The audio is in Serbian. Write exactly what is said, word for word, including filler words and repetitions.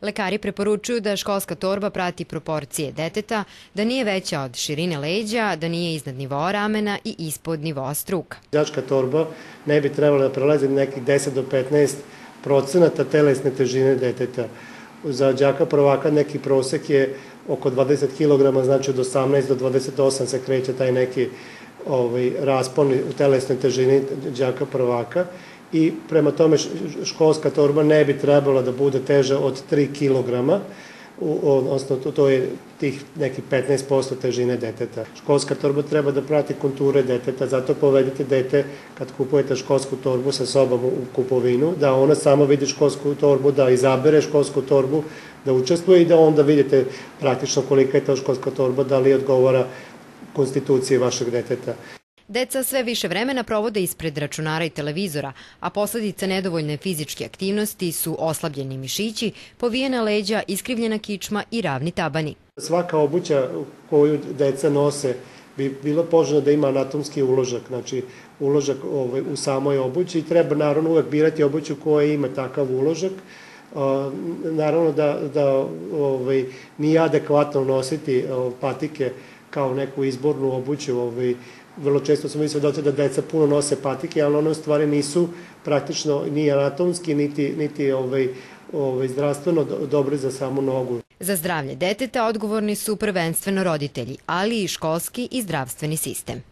Lekari preporučuju da školska torba prati proporcije deteta, da nije veća od širine leđa, da nije iznad nivoa ramena i ispod nivoa struka. Đačka torba ne bi trebala da prelazi nekih deset do petnaest procenata telesne težine deteta. Za đaka prvaka neki prosek je oko dvadeset kilograma, znači od osamnaest do dvadeset osam se kreće taj neki ovaj, raspon u telesnoj težini đaka prvaka i prema tome školska torba ne bi trebala da bude teža od tri kilograma, odnosno to je tih nekih petnaest posto težine deteta. Školska torba treba da prati konture deteta, zato povedite dete kad kupujete školsku torbu sa sobom u kupovinu, da ona samo vidi školsku torbu, da izabere školsku torbu, da učestvuje i da onda vidite praktično kolika je ta školska torba, da li odgovara konstituciji vašeg deteta. Deca sve više vremena provode ispred računara i televizora, a posledice nedovoljne fizičke aktivnosti su oslabljeni mišići, povijena leđa, iskrivljena kičma i ravni tabani. Svaka obuća koju deca nose bi bilo poželjno da ima anatomski uložak, znači uložak u samoj obući i treba naravno uvek birati obuću koja ima takav uložak. Naravno da nije adekvatno nositi patike kao neku izbornu obuću. Vrlo često smo mi svedoci da deca puno nose patike, ali one u stvari nisu praktično ni anatomski, niti zdravstveno dobri za samu nogu. Za zdravlje deteta odgovorni su prvenstveno roditelji, ali i školski i zdravstveni sistem.